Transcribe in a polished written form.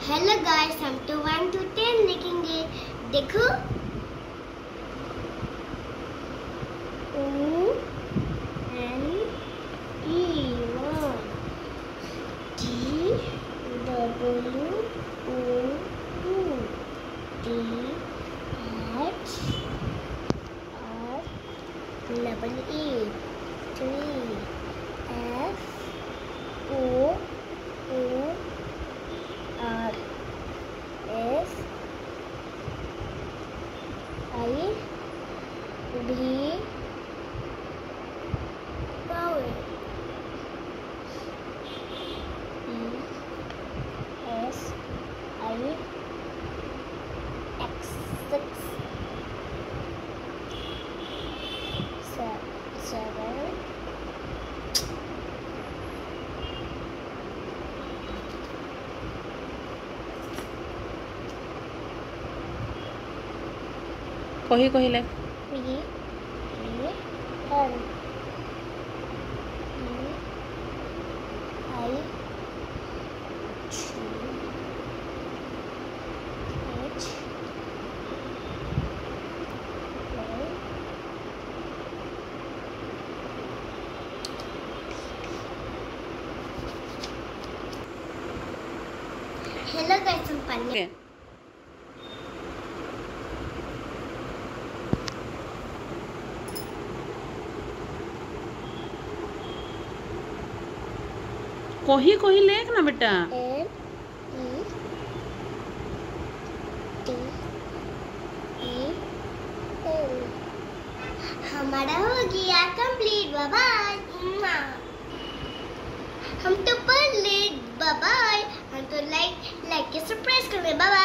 Hello guys, हम तो 1 to 10 लिखेंगे। देखो O N E 1 T W O 2 D H R double E 3 F O O R S I B power E S I X 7 कही कहले B A N E I G H I hello guys, हम पढ़ने कही लेख ना बेटा। N E T E N। हमारा हो गया कंप्लीट। Bye bye. हम तो पढ़ ले। Bye bye. हम तो लाइक के सरप्राइज कर ले। Bye bye.